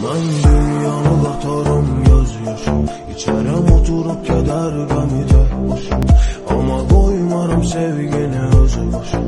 Mən dünyanı qatarım göz yaşım, İçərəm oturup kədər qəmi tək başım. Amma qoymaram sevgini özü başım,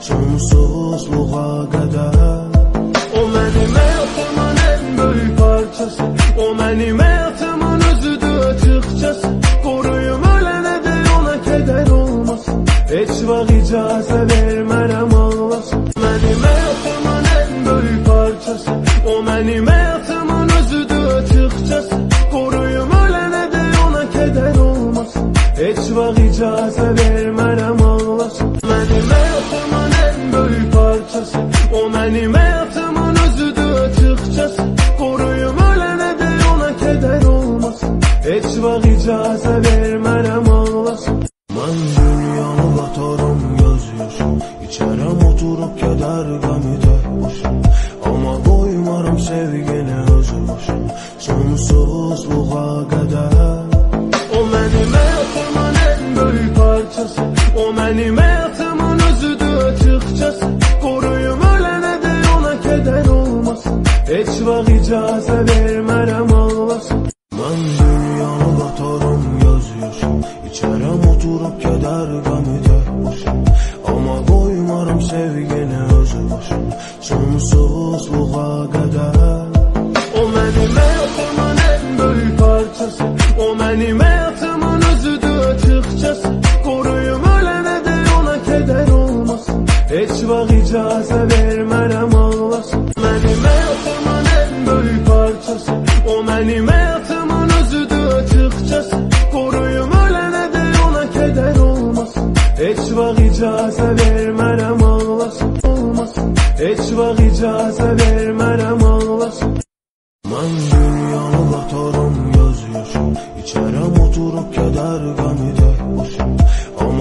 sonsuzluğa qədər. O mənim həyatımın ən böyük parçası, o mənim həyatımın özüdür açıqcası. Qoruyum ölənə də ona kədər olmasın, heç vaxt icazə vermərəm ağlasın. Mənim həyatımın ən böyük parçası, o mənim həyatımın özüdür açıqcası. Qoruyum ölənə də ona kədər olmasın, heç vaxt icazə vermərəm ağlasın. Mənim həyatımın ən böyük parçası, o mənim həyatımın özüdür açıqcası. Qoruyum ölənə də ona kədər olmasın, heç vaxt icazə vermərəm ağlasın. Mən dünyanı qatarım göz yaşım, İçərəm oturup kədər qəmi tək başım. Amma qoymaram sevgini özü başım, sonsuzluğa qədər. O mənim həyatımın ən böyük parçası, o mənim həyatımın özüdür açıqcası. Qoruyum ölənə də ona kədər olmasın, heç vaxt icazə vermərəm ağlasın. Mən dünyanı qatarım göz yaşım, İçərəm oturup kədər qəmi tək başım. Amma qoymaram sevgini özü başım, sonsuzluğa qədər. O mənim həyatımın ən böyük parçası, o mənim həyatımın özüdür açıqcası. Qoruyum ölənə də ona kədər olmasın, heç vaxt icazə vermərəm ağlasın. Mənim həyatımın ən böyük parçası, o mənim həyatımın özüdür açıqcası. Qoruyum ölənə də ona kədər olmasın, heç vaxt icazə vermərəm ağlasın. Olmasın, heç vaxt icazə vermərəm ağlasın. Mən dünyanı qatarım göz yaşım, İçərəm oturup kədər qəmi tək başım.